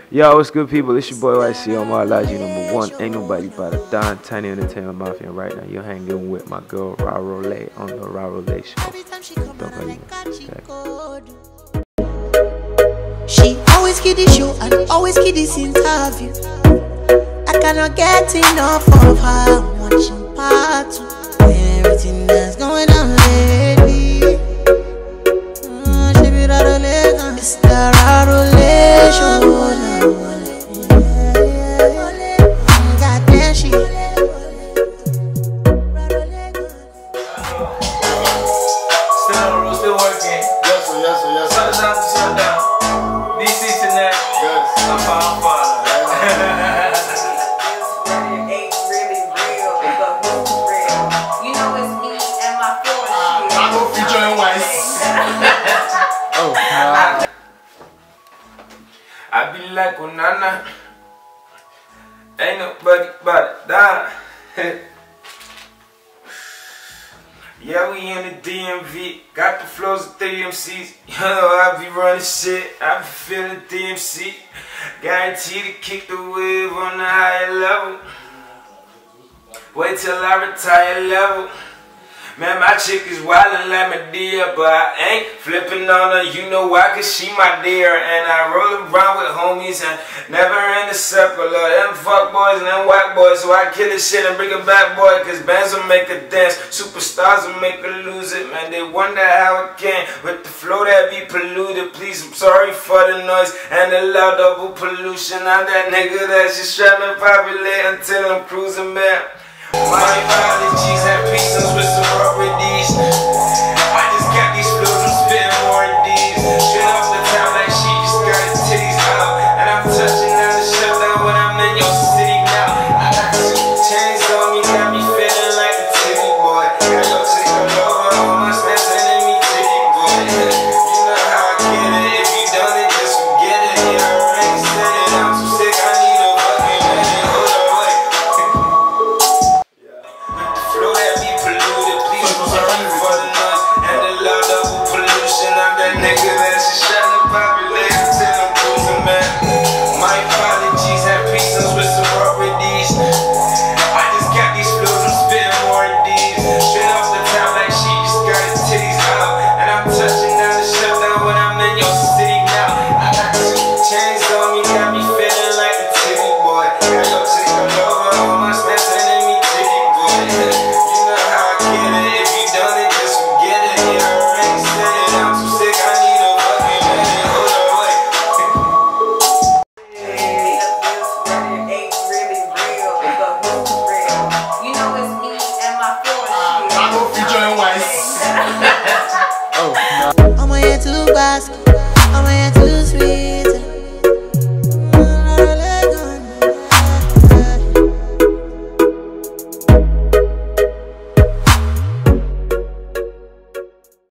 Yo, what's good, people? It's your boy YC on my Logic #1. Ain't nobody but a Don Tiny Entertainment Mafia. And right now, you're hanging with my girl, Ra Rolay, on the Ra Rolay Show. She always get the show and always get this interview. I cannot get enough of her. I'm watching part 2. Everything that's going on lately. She be Ra Rolay, it's the Ra Rolay Show. I be like, oh, nana, ain't nobody but that. Yeah, we in the DMV, got the flows of 3 MCs. You know, I be running shit, I be feeling DMC. Guaranteed to kick the wave on the higher level. Wait till I retire level. Man, my chick is wildin' like my dear, but I ain't flipping on her, you know why, cause she my dear. And I roll around with homies and never in the circle of them fuck boys and them white boys. So I kill this shit and bring it back, boy, cause bands will make her dance, superstars will make her lose it. Man, they wonder how it can, with the flow that be polluted. Please, I'm sorry for the noise and the loud double pollution. I'm that nigga that's just trying to populate until I'm cruising, man. My apologies and peace and with sorority.